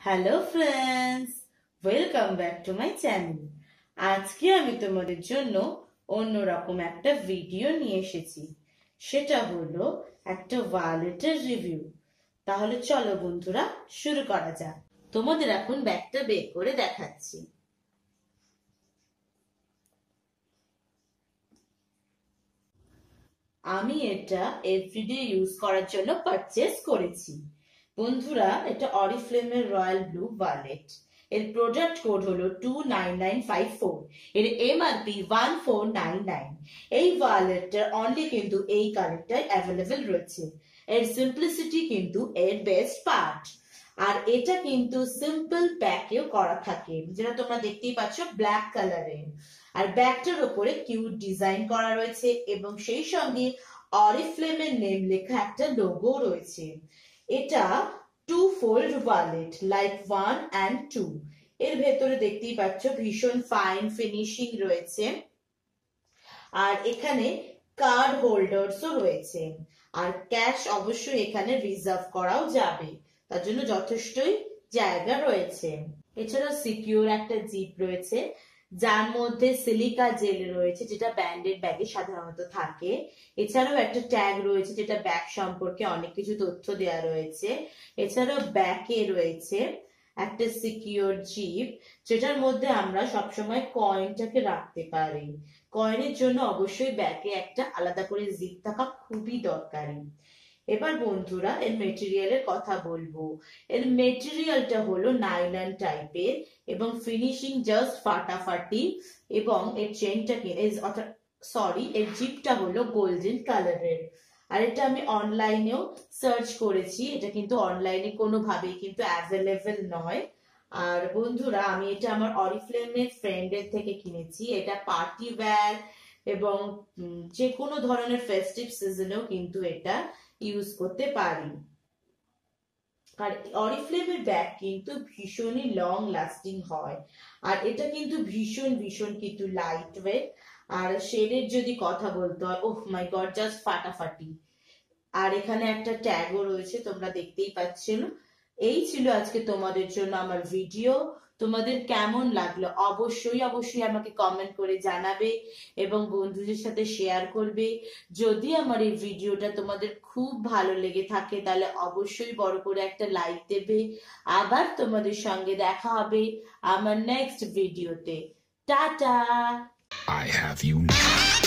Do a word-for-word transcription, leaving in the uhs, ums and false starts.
Hello friends, welcome back to my channel. আজকে আমি তোমাদের জন্য অন্যরকম একটা ভিডিও নিয়ে এসেছি। সেটা হলো একটা ওয়ালেটের রিভিউ। তাহলে চলো বন্ধুরা শুরু করা যাক। তোমাদের এখন ব্যাগটা বের করে দেখাচ্ছি। আমি এটা এভরিডে ইউজ করার জন্য পারচেস করেছি। বন্ধুরা, এটা অরিফ্লেমের রয়্যাল ব্লু ওয়ালেট। এর প্রোডাক্ট কোড হলো two nine nine five four. এর MRP one four nine nine. এই ওয়ালেটটার অনলি কিন্তু এই কালারটাই অ্যাভেলেবেল রয়েছে। এর সিম্পলিসিটি কিন্তু এর বেস্ট পার্ট। আর এটা কিন্তু সিম্পল প্যাকেও করা থাকে, যেটা তোমরা দেখতেই পাচ্ছ ব্ল্যাক কালারের। আর ব্যাগটার উপরে কিউট ডিজাইন করা রয়েছে এবং সেই সঙ্গে অরিফ্লেমের নেম লেখা একটা লোগো রয়েছে। এটা two fold wallet, like one and two. এর ভেতরে দেখতেই পাচ্ছ ভীষণ ফাইন ফিনিশিং রয়েছে। আর এখানে কার্ড হোল্ডার্সও রয়েছে। আর ক্যাশ অবশ্যই এখানে রিজার্ভ করাও যাবে, তার জন্য যথেষ্টই জায়গা রয়েছে। এছাড়া সিকিউর একটা জিপ রয়েছে, যার মধ্যে সিলিকা জেল রয়েছে, যেটা ব্যান্ডেড ব্যাগে সাধারণত থাকে। এছাড়াও একটা ট্যাগ রয়েছে, যেটা ব্যাগ সম্পর্কে অনেক কিছু তথ্য দেওয়া রয়েছে। এছাড়াও ব্যাগে রয়েছে একটা সিকিউর জিপ, যেটার মধ্যে আমরা সবসময় কয়েনটাকে রাখতে পারি। কয়েনের জন্য অবশ্যই ব্যাগে একটা আলাদা করে জিপ থাকা খুবই দরকারি। এবার বন্ধুরা এর মেটেরিয়ালের কথা বলবো। এর মেটেরিয়ালটা হলো নাইলন টাইপের এবং ফিনিশিং জাস্ট ফাটাফাটি। এবং এর চেনটাকে সরি এর জিপটা হলো গোল্ডেন কালারের। আর এটা আমি অনলাইনেও সার্চ করেছি, এটা কিন্তু অনলাইনে কোনোভাবেই কিন্তু অ্যাভেলেবেল নয়। আর বন্ধুরা, আমি এটা আমার অরিফ্লেমের ফ্রেন্ডের থেকে কিনেছি। এটা পার্টি ওয়্যার এবং যে কোনো ধরনের ফেস্টিভ সিজনেও কিন্তু এটা ইউজ করতে পারি। আর অরিফ্লেমের ব্যাগ কিন্তু ভীষণই লং লাস্টিং হয়। আর এটা কিন্তু ভীষণ ভীষণ কিন্তু লাইট ওয়েট। আর শেডের যদি কথা বলতে হয়, ওহ মাই গড, জাস্ট ফাটাফাটি। আর এখানে একটা ট্যাগও রয়েছে, তোমরা দেখতেই পাচ্ছেন। এই ছিল আজকে তোমাদের জন্য আমার ভিডিও। তোমাদের কেমন লাগলো অবশ্যই অবশ্যই আমাকে কমেন্ট করে জানাবে এবং বন্ধুদের সাথে শেয়ার করবে। যদি আমার এই ভিডিওটা তোমাদের খুব ভালো লেগে থাকে তাহলে অবশ্যই বড় করে একটা লাইক দেবে। আবার তোমাদের সঙ্গে দেখা হবে আমার নেক্সট ভিডিওতে। Tata. I have you now.